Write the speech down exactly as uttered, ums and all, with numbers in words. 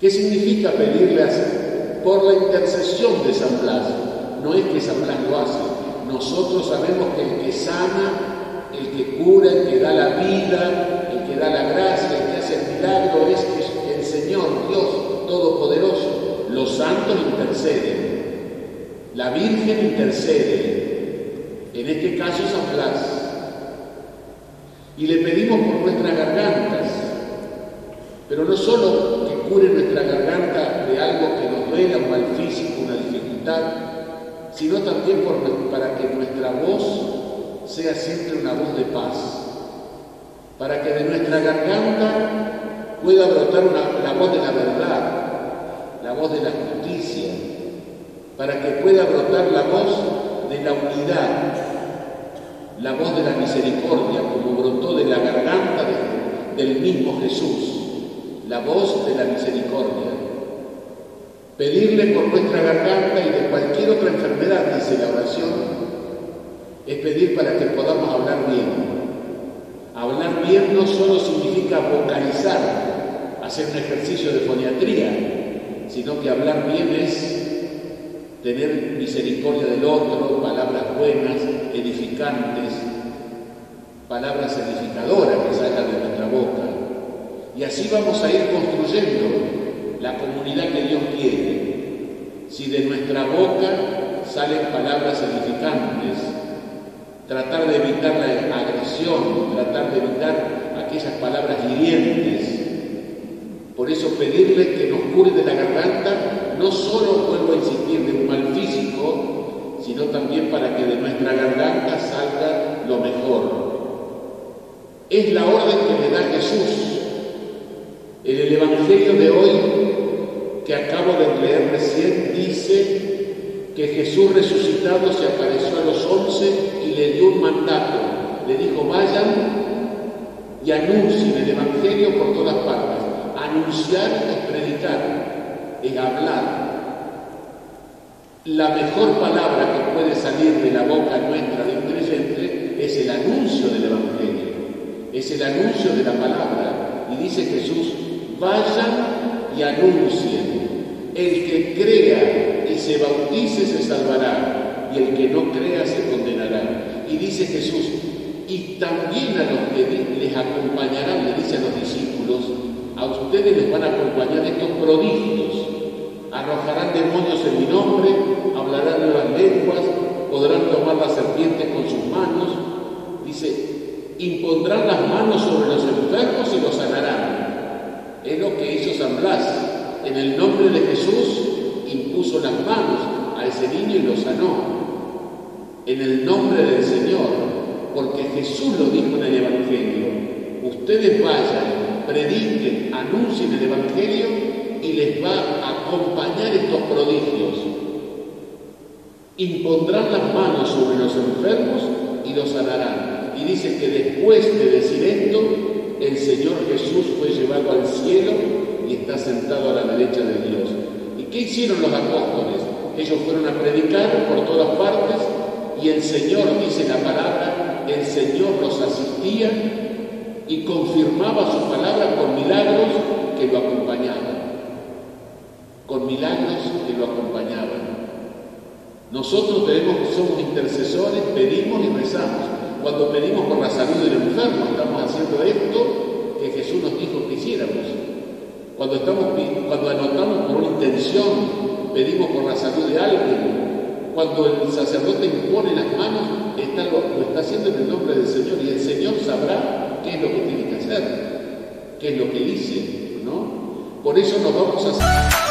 ¿Qué significa pedirle a, por la intercesión de San Blas? No es que San Blas lo hace. Nosotros sabemos que el que sana, el que cura, el que da la vida, el que da la gracia, el que hace el milagro es el Señor, Dios Todopoderoso. Los santos interceden. La Virgen intercede. En este caso San Blas. Y le pedimos por nuestras gargantas. Pero no solo que cure nuestra garganta de algo que nos duela, un mal físico, una dificultad, sino también por, para que nuestra voz sea siempre una voz de paz, para que de nuestra garganta pueda brotar una, la voz de la verdad, la voz de la justicia, para que pueda brotar la voz de la unidad, la voz de la misericordia, como brotó de la garganta de, del mismo Jesús, la voz de la misericordia. Pedirle por nuestra garganta y de cualquier otra enfermedad, dice la oración, es pedir para que podamos hablar bien. Hablar bien no solo significa vocalizar, hacer un ejercicio de foniatría, sino que hablar bien es tener misericordia del otro, palabras buenas, edificantes, palabras edificadoras que salgan de nuestra boca. Y así vamos a ir construyendo la comunidad que Dios quiere. Si de nuestra boca salen palabras edificantes, tratar de evitar la agresión, tratar de evitar aquellas palabras hirientes. Por eso pedirle que nos cure de la garganta, no solo, vuelvo a insistir, de un mal físico, sino también para que de nuestra garganta salga lo mejor. Es la orden que le da Jesús. En el Evangelio de hoy, que acabo de leer recién, dice que Jesús resucitado se apareció a los once y le dio un mandato. Le dijo, vayan y anuncien el Evangelio por todas partes. Anunciar es predicar, es hablar. La mejor palabra que puede salir de la boca nuestra de un creyente es el anuncio del Evangelio, es el anuncio de la palabra. Y dice Jesús, vayan y anuncien. El que crea y se bautice se salvará, y el que no crea se condenará. Y dice Jesús, y también a los que les acompañarán, le dice a los discípulos, a ustedes les van a acompañar estos prodigios. Arrojarán demonios en mi nombre, hablarán nuevas lenguas, podrán tomar la serpiente con sus manos. Dice, impondrán las manos sobre los enfermos y los sanarán. Es lo que hizo San Blas. En el nombre de Jesús impuso las manos a ese niño y lo sanó. En el nombre del Señor, porque Jesús lo dijo en el Evangelio. Ustedes vayan, prediquen, anuncien el Evangelio y les va a acompañar estos prodigios. Impondrán las manos sobre los enfermos y los sanarán. Y dice que después de decir esto, el Señor Jesús fue llevado al cielo y está sentado a la derecha de Dios. ¿Y qué hicieron los apóstoles? Ellos fueron a predicar por todas partes y el Señor, dice la palabra, el Señor los asistía y confirmaba su palabra con milagros que lo acompañaban. Con milagros que lo acompañaban. Nosotros tenemos, somos intercesores, pedimos y rezamos. Cuando pedimos por la salud del enfermo, estamos haciendo esto que Jesús nos dijo que hiciéramos. Cuando, estamos, cuando anotamos por una intención, pedimos por la salud de alguien. Cuando el sacerdote impone las manos, está, lo, lo está haciendo en el nombre del Señor y el Señor sabrá qué es lo que tiene que hacer, qué es lo que dice, ¿no? Por eso nos vamos a hacer.